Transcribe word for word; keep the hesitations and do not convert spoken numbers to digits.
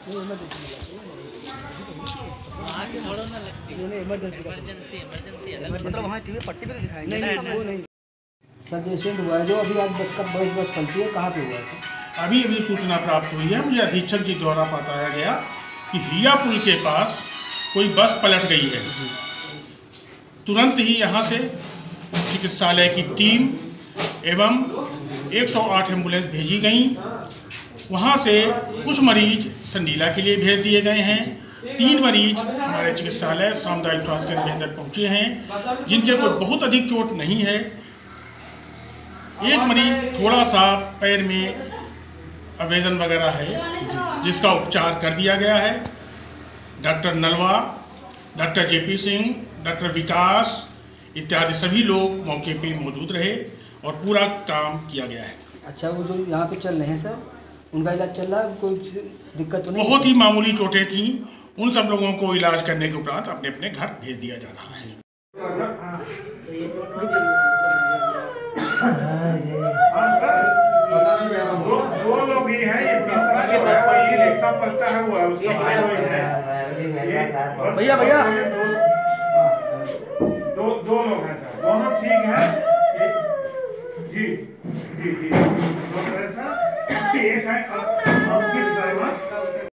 मतलब वहाँ टीवी पट्टी पे दिखाएंगे नहीं, वो नहीं। सर जैसे हुआ है जो अभी आज बस का बस बस पलटी है, कहाँ पे हुआ है? अभी अभी सूचना प्राप्त हुई है, मुझे अधीक्षक जी द्वारा बताया गया कि हिया पुल के पास कोई बस पलट गई है। तुरंत ही यहाँ से चिकित्सालय की टीम एवं एक सौ आठ एम्बुलेंस भेजी गई। वहाँ से कुछ मरीज संडीला के लिए भेज दिए गए हैं। तीन मरीज हमारे चिकित्सालय सामुदायिक स्वास्थ्य केंद्र के अंदर पहुँचे हैं, जिनके कोई बहुत अधिक चोट नहीं है। एक मरीज थोड़ा सा पैर में अवेजन वगैरह है, जिसका उपचार कर दिया गया है। Doctor Nalwa, doctor JP Singh, doctor Vikas इत्यादि सभी लोग मौके पे मौजूद रहे और पूरा काम किया गया है। अच्छा, वो जो यहाँ पे चल रहे हैं सर, उनका इलाज चल रहा है, कोई दिक्कत तो नहीं? बहुत ही मामूली चोटें थीं। उन सब लोगों को इलाज करने के उपरांत अपने अपने घर भेज दिया जा रहा है। दो दो लोग ही हैं, ये तीसरा जो है वो ये रिक्शा पलटा है हुआ है, उसका भैया भैया दो दो लोग हैं सर, दोनों ठीक हैं। जी जी जी, एक है अंकित शर्मा।